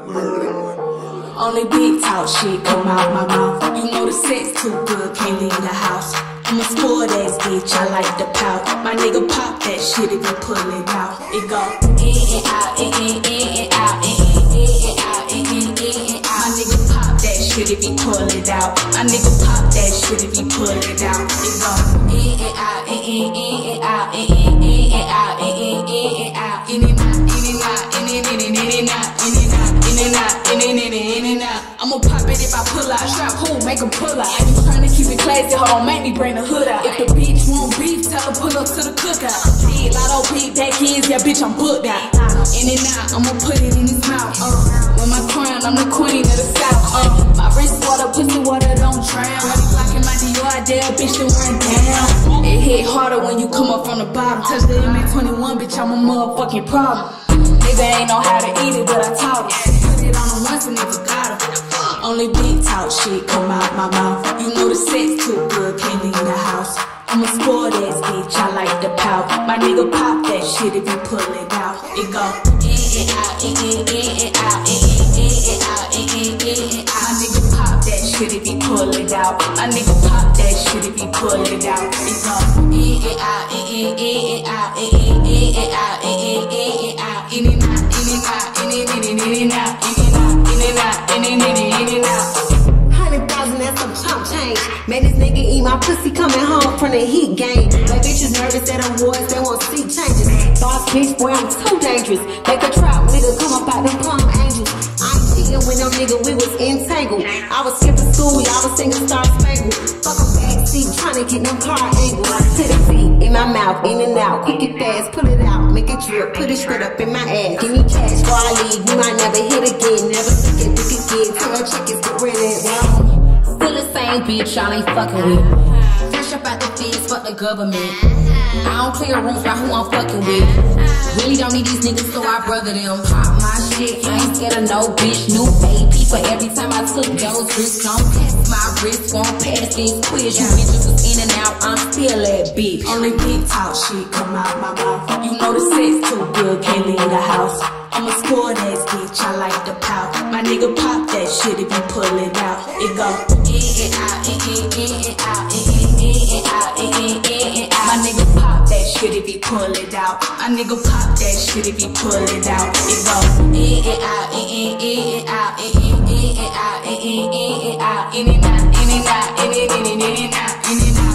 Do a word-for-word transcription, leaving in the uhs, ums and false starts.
Only big talk shit come out my mouth. You know the sex too good, can't leave the house. I'm a spoiled ass bitch, I like the pout. My nigga pop that shit if you pull it out. It go in and out, in and in and out, in and in and out, in and in and out. My nigga pop that shit if you pull it out. My nigga pop that shit if you pull it out. It go in and out, in and in and out, in and in and out, in and in and out, in and out, in and out, in and in and in and out, in and out, in and out, in and in and in and out. I'ma pop it if I pull out. Strap who, make him pull out. I ain't tryna keep it classy, hold on, make me bring the hood out. If the bitch want beef, tell her pull up to the cookout. Big lotto, big back kids, yeah bitch I'm booked out. In and out, I'ma put it in his mouth. Uh, with my crown, I'm the queen of the south. Uh, my wrist water, pussy water, don't drown. When he blocking my Dior, I dare bitch to run down. It hit harder when you come up from the bottom. Touch the M M twenty-one, bitch I'm a motherfucking problem. Nigga ain't know how to eat it, but I taught him. Put it on him once and never got him. Only big talk shit come out my mouth. You know the sex too good, can't leave the house. I'm a spoiled ass bitch, I like the pout. My nigga pop that shit if you pull it out. It go in and out, in and in and out, in and in and out, in and in and out. My nigga pop that shit if you pull it out. My nigga pop that shit if you pull it out. It go in and out, in and in and out, in and in and out, in and in and out, in and out, in and out, in and in and out, in and out, in and out, in and in and in and out. Hundred thousand, that's some chump change. Man, this nigga eat my pussy coming home from the heat game. Like bitches nervous at awards, they won't see changes. Boss bitch, boy, I'm too dangerous. Make a trap nigga come up out them palm angels. I'm cheating with them nigga, we was entangled. I was skipping school, y'all was singing Star Spangled. Fuck a backseat, trying to get them car angles. To the feet, in my mouth, in and out. Quick it fast, pull it out, make it drip. Put it straight up in my ass. Give me cash before I leave, we might never hit again. Never think it, think again. Tell her check it, get rid of it. Still the same bitch, y'all ain't fucking with. Fresh up out the feds, fuck the government. I don't clear rooms by who I'm fucking with. Really don't need these niggas, so I brother them. Pop my shit, I ain't scared of no bitch. New baby for every time I took those risks. Don't pass my wrist, won't pass this quiz. You bitches was in and out, I'm still that bitch. Only big talk shit come out my mouth. You know the sex too good, can't leave the house. I'm a spoiled ass bitch, I like the pout. My nigga pop that shit if you pull it out. It go in and out, in and in and out, in and in and out, in and in and out. My nigga pop that shit if you pull it out. My nigga pop that shit if you pull it out. It go in and out, in and in and out, in and in and out, in and in and out, in and out, in and out, in and in and out, in and out.